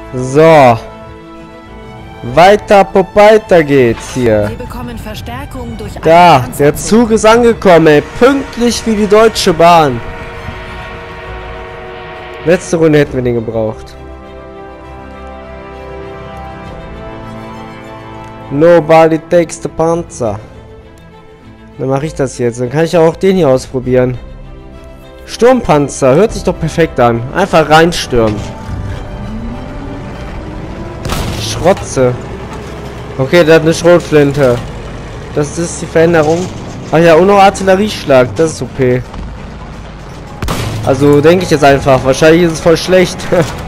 So. Weiter geht's hier. Wir bekommen Verstärkung durch Da, der Zug ist angekommen, ey. Pünktlich wie die Deutsche Bahn. Letzte Runde hätten wir den gebraucht. Nobody takes the Panzer. Dann mache ich das jetzt. Dann kann ich auch den hier ausprobieren. Sturmpanzer. Hört sich doch perfekt an. Einfach reinstürmen. Schrotze. Okay, der hat eine Schrotflinte. Das ist die Veränderung. Ach ja, und noch Artillerieschlag. Das ist OP. Also denke ich jetzt einfach. Wahrscheinlich ist es voll schlecht.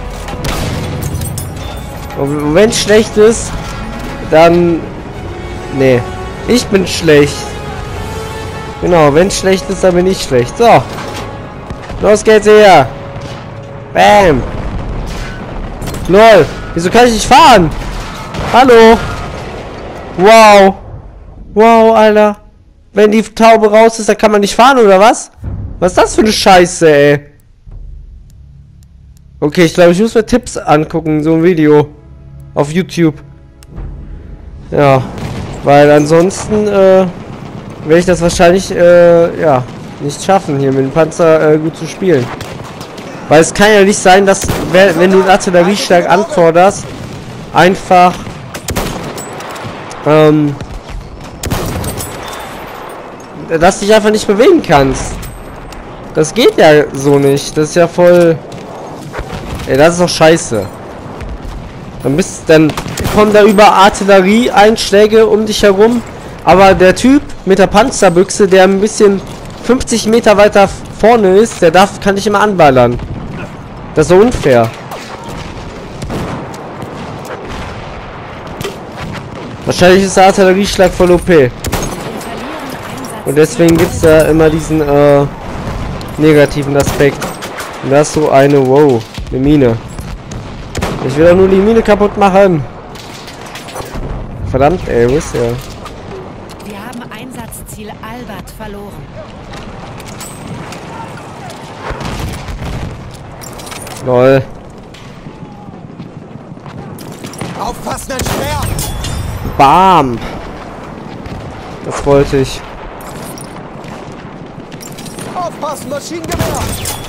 Und wenn es schlecht ist, dann... Nee. Ich bin schlecht. Genau, wenn es schlecht ist, dann bin ich schlecht. So. Los geht's hier. Bam. Lol. Wieso kann ich nicht fahren? Hallo. Wow. Wow, Alter. Wenn die Taube raus ist, dann kann man nicht fahren, oder was? Was ist das für eine Scheiße, ey? Okay, ich glaube, ich muss mir Tipps angucken, so ein Video. Auf YouTube. Ja. Weil ansonsten, werde ich das wahrscheinlich, ja, nicht schaffen, hier mit dem Panzer gut zu spielen. Weil es kann ja nicht sein, dass, wenn du einen Artilleriestärk anforderst, einfach, dass du dich einfach nicht bewegen kannst. Das geht ja so nicht. Das ist ja voll... Ey, das ist doch scheiße. Dann kommen da über Artillerieeinschläge um dich herum. Aber der Typ mit der Panzerbüchse, der ein bisschen 50 Meter weiter vorne ist, der kann dich immer anballern. Das ist so unfair. Wahrscheinlich ist der Artillerieschlag voll OP. Und deswegen gibt es da immer diesen negativen Aspekt. Und da ist so eine, wow, eine Mine. Ich will doch nur die Mine kaputt machen. Verdammt, ey, wo ist der? Wir haben Einsatzziel Albert verloren. Lol. Aufpassen, ein Speer! Bam! Das wollte ich. Aufpassen, Maschinengewehr!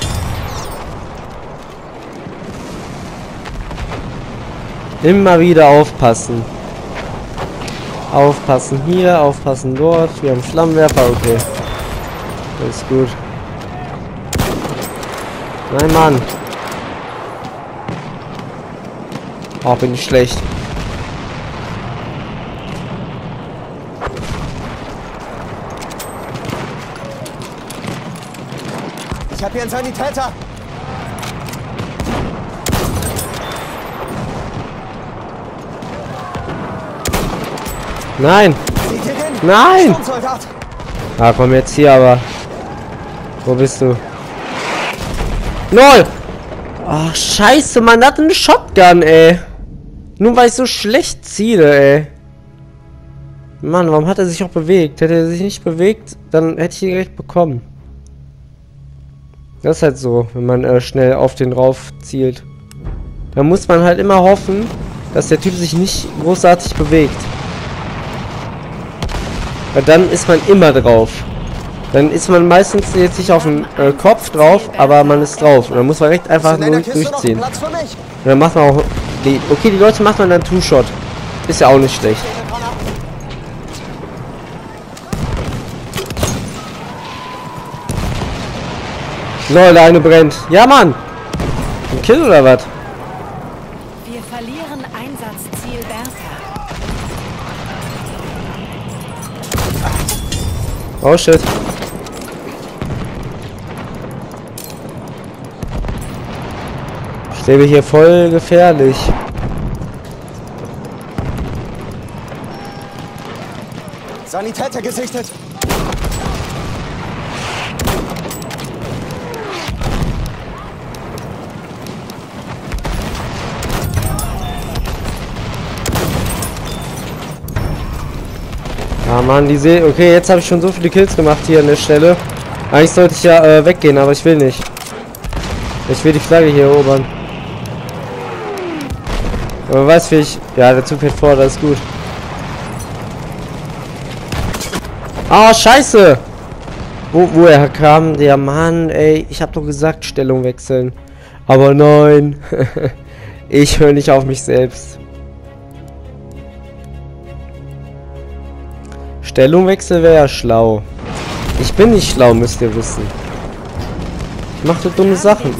Immer wieder aufpassen. Aufpassen hier, aufpassen dort. Wir haben Flammenwerfer, okay. Das ist gut. Nein, Mann. Oh, bin ich schlecht. Ich habe hier einen Sanitäter! Nein! Seht ihr den? Nein! Sturmsoldat! Ah, komm jetzt hier, aber. Wo bist du? LOL! Ach, scheiße, man hat eine Shotgun, ey. Nur weil ich so schlecht ziele, ey. Mann, warum hat er sich auch bewegt? Hätte er sich nicht bewegt, dann hätte ich ihn direkt bekommen. Das ist halt so, wenn man schnell auf den rauf zielt. Da muss man halt immer hoffen, dass der Typ sich nicht großartig bewegt. Weil dann ist man immer drauf. Dann ist man meistens jetzt nicht auf den Kopf drauf, aber man ist drauf. Und dann muss man direkt einfach nur durchziehen. Und dann macht man auch... Okay, die Leute macht man dann Two-Shot. Ist ja auch nicht schlecht. Lol, der eine brennt. Ja, Mann! Ein Kill oder was? Wir verlieren Einsatzziel Bertha. Oh shit. Ich lebe hier voll gefährlich. Sanitäter gesichtet! Ah Mann, die See. Okay, jetzt habe ich schon so viele Kills gemacht hier an der Stelle. Eigentlich sollte ich ja weggehen, aber ich will nicht. Ich will die Flagge hier erobern. Aber weiß wie ich... Ja, der Zug fährt vor, das ist gut. Ah, scheiße! Wo er kam, der Mann, ey. Ich hab doch gesagt, Stellung wechseln. Aber nein. Ich höre nicht auf mich selbst. Stellungwechsel wäre ja schlau. Ich bin nicht schlau, müsst ihr wissen. Ich mache so dumme Sachen.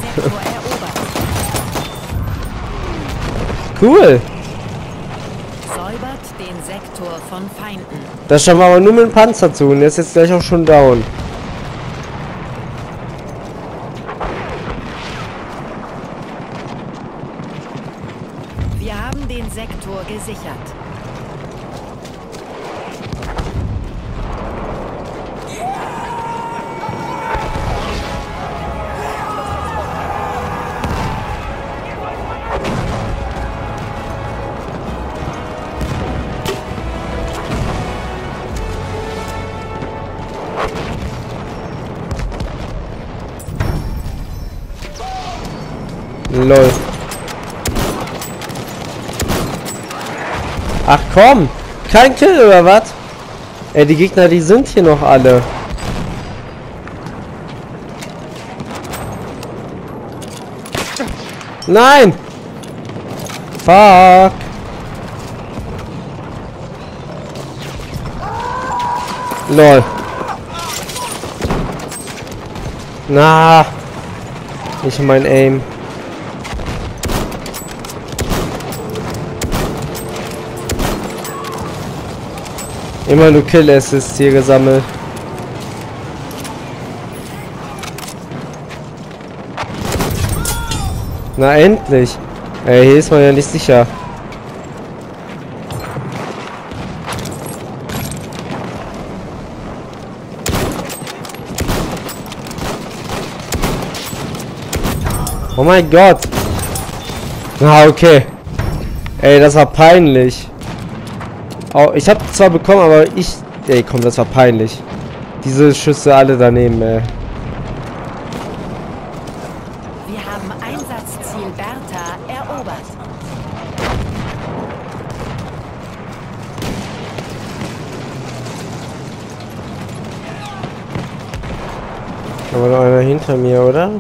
Cool. Säubert den Sektor von Feinden. Das schauen wir aber nur mit dem Panzer zu. Und der ist jetzt gleich auch schon down. Wir haben den Sektor gesichert. Lol. Ach komm! Kein Kill oder was? Ey, die Gegner, die sind hier noch alle. Nein! Fuck! Lol. Na! Nicht mein Aim. Immer nur Kill-Assists hier gesammelt. Na endlich. Ey, hier ist man ja nicht sicher. Oh mein Gott. Na, okay. Ey, das war peinlich. Oh, ich habe zwar bekommen, aber ich... Ey, komm, das war peinlich. Diese Schüsse alle daneben, ey. Wir haben Einsatzziel Bertha erobert. Aber noch einer hinter mir, oder?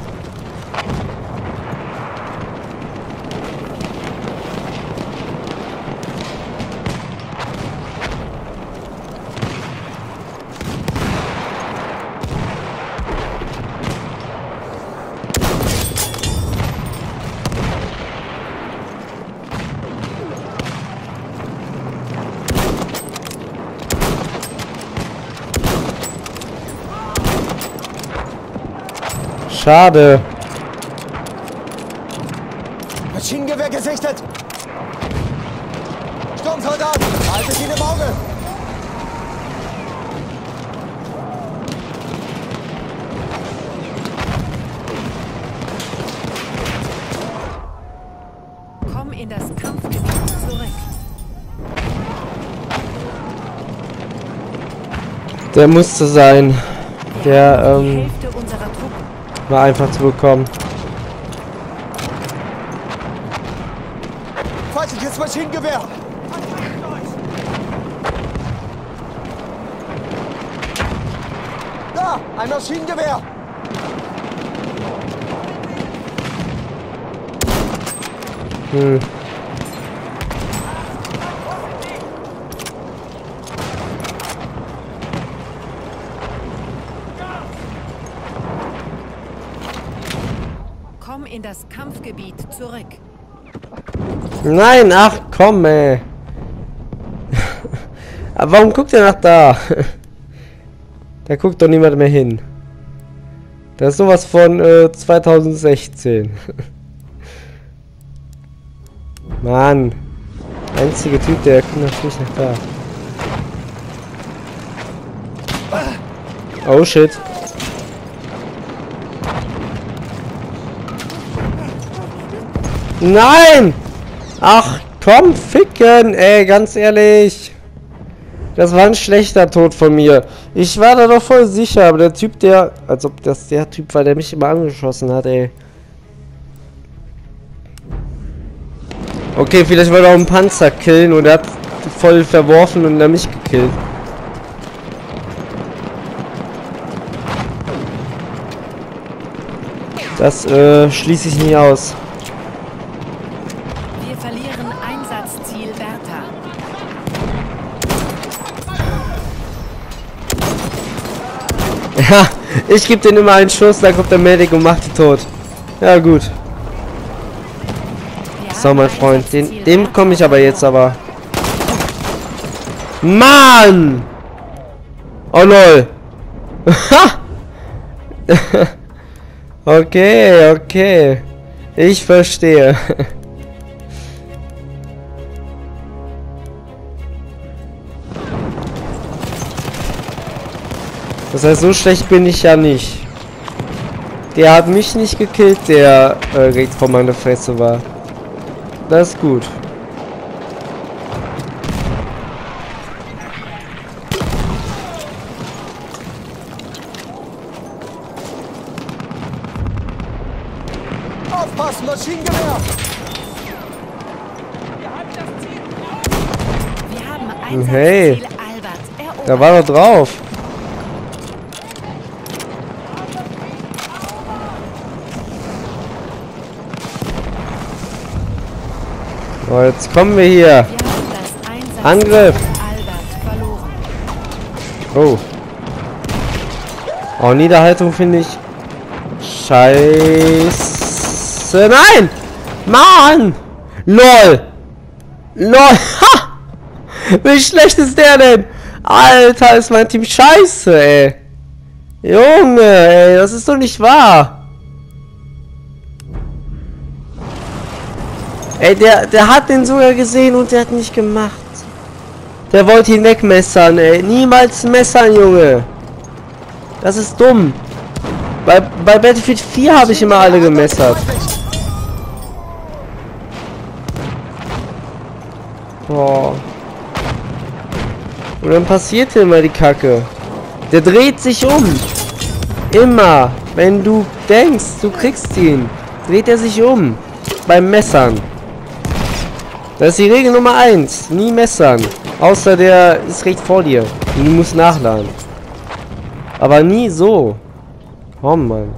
Schade. Maschinengewehr gesichtet! Sturmsoldat! Haltet ihn im Auge! Komm in das Kampfgebiet zurück. Der musste sein. Der, Die Hälfte unserer Truppen. war einfach zu bekommen. Feindliches Maschinengewehr! Da! Ein Maschinengewehr! Komm in das Kampfgebiet zurück. Nein, ach komm, ey. Aber warum guckt er nach da? Da guckt doch niemand mehr hin. Das ist sowas von 2016. Mann. Einzige Typ, der guckt natürlich nach da. Oh shit. Nein! Ach, komm, ficken, ey, ganz ehrlich. Das war ein schlechter Tod von mir. Ich war da doch voll sicher, aber der Typ, der... Als ob das der Typ war, der mich immer angeschossen hat, ey. Okay, vielleicht wollte er auch einen Panzer killen und er hat voll verworfen und er mich gekillt. Das schließe ich nie aus. Wir verlieren Einsatzziel Bertha. Ja, ich gebe denen immer einen Schuss, dann kommt der Medic und macht die tot. Ja gut. So, mein Freund, dem komme ich aber jetzt aber. Mann! Oh lol. Okay, okay. Ich verstehe. Das heißt, so schlecht bin ich ja nicht. Der hat mich nicht gekillt, der direkt vor meiner Fresse war. Das ist gut. Aufpassen, Maschinengewehr! Wir haben Einsatzziel Hey, Albert erobert. da war er drauf. So, jetzt kommen wir hier. Wir haben das Einsatzziel Angriff. Albert verloren. Oh. Oh, Niederhaltung finde ich scheiße. Nein! Mann! LOL! LOL! Ha! Wie schlecht ist der denn? Alter, ist mein Team scheiße, ey. Junge, ey, das ist doch nicht wahr. Ey, der hat den sogar gesehen und der hat nicht gemacht. Der wollte ihn wegmessern, ey. Niemals messern, Junge. Das ist dumm. Bei Battlefield 4 habe ich immer alle gemessert. Boah. Und dann passiert hier immer die Kacke. Der dreht sich um. Immer. Wenn du denkst, du kriegst ihn, dreht er sich um. Beim Messern. Das ist die Regel Nummer 1. Nie messern. Außer der ist recht vor dir. Und du musst nachladen. Aber nie so. Komm, Mann.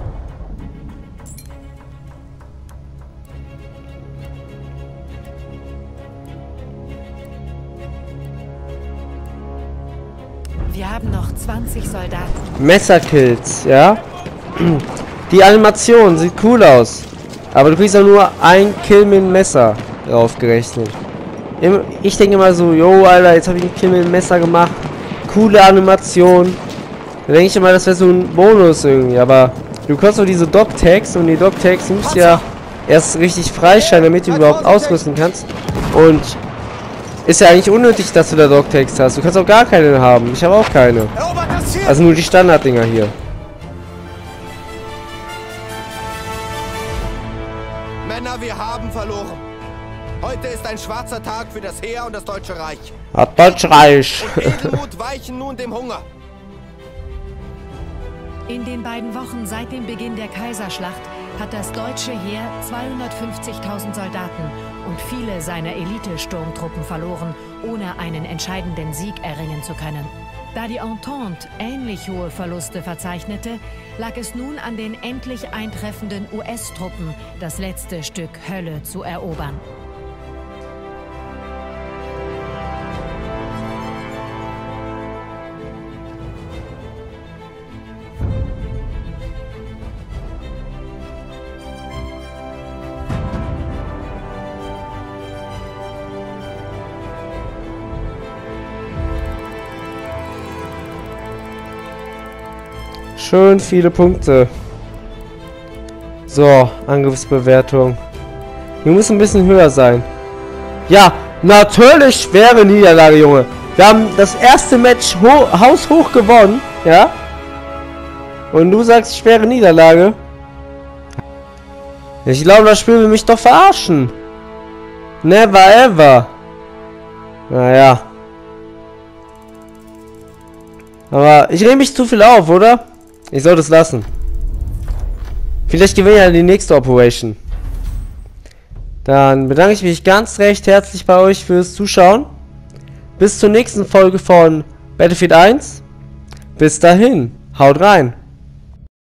Wir haben noch 20 Soldaten. Messerkills, ja? Die Animation sieht cool aus. Aber du kriegst ja nur ein Kill mit dem Messer draufgerechnet. Ich denke immer so, yo, Alter, jetzt habe ich einen Kill mit dem Messer gemacht. Coole Animation. Da denke ich immer, das wäre so ein Bonus irgendwie. Aber du kannst doch diese Dog-Tags und die Dog-Tags musst du ja erst richtig freischalten, damit du überhaupt ausrüsten kannst. Und ist ja eigentlich unnötig, dass du da Dog-Tags hast. Du kannst auch gar keine haben. Ich habe auch keine. Erobert das Ziel! Also nur die Standarddinger hier. Männer, wir haben verloren. Heute ist ein schwarzer Tag für das Heer und das Deutsche Reich. Das Deutsche Reich. Und Edelmut weichen nun dem Hunger. In den beiden Wochen seit dem Beginn der Kaiserschlacht hat das deutsche Heer 250.000 Soldaten und viele seiner Elite-Sturmtruppen verloren, ohne einen entscheidenden Sieg erringen zu können. Da die Entente ähnlich hohe Verluste verzeichnete, lag es nun an den endlich eintreffenden US-Truppen, das letzte Stück Hölle zu erobern. Schön viele Punkte. So, Angriffsbewertung. Die muss ein bisschen höher sein. Ja, natürlich schwere Niederlage, Junge. Wir haben das erste Match haushoch gewonnen, ja? Und du sagst schwere Niederlage? Ich glaube, das Spiel will mich doch verarschen. Never ever. Naja. Aber ich rede mich zu viel auf, oder? Ich soll das lassen. Vielleicht gewinne ich ja die nächste Operation. Dann bedanke ich mich ganz recht herzlich bei euch fürs Zuschauen. Bis zur nächsten Folge von Battlefield 1. Bis dahin, haut rein.